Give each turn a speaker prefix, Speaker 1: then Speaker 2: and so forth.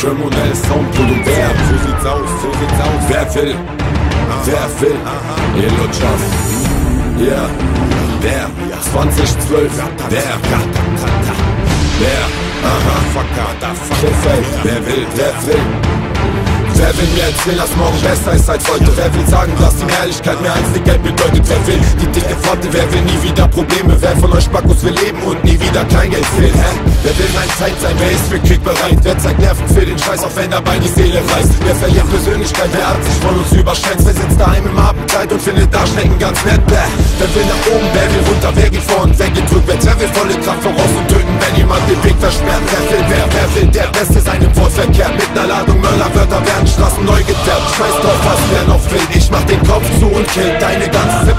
Speaker 1: Criminal Soundprodukt. Wer? So sieht's aus, so sieht's aus. Wer will? Wer will? Ihr Lutschers. Ja. Wer? 2012. Wer? Wer? Aha. Wer will? Wer will? Wer will mir erzählen, dass morgen besser ist als heute? Wer will sagen, dass die Ehrlichkeit mehr als die Geld bedeutet? Wer will die dicke Pforte? Wer will nie wieder Probleme? Wer von euch Spackos will leben und nie wieder Kleingeld fehlt? Wer will mein Feind sein? Wer ist für Krieg bereit? Wer zeigt Nerven für den Scheiß, auch wenn dabei die Seele reißt? Wer verliert Persönlichkeit? Wer hat sich von uns überschätzt? Wer sitzt daheim im Abendkleid und findet da Schnecken ganz nett? Wer will nach oben? Wer will runter? Wer geht vor und wer geht rückwärts? Wer will volle Kraft voraus und töten, wenn jemand den Weg versperrt? Wer will wer? Wer will der Beste sein im Wortverkehr? Mit ner Ladung Möllerwörter werden Straßen neu geterbt. Scheiß drauf, was wer noch will. Ich mach den Kopf zu und kill deine ganze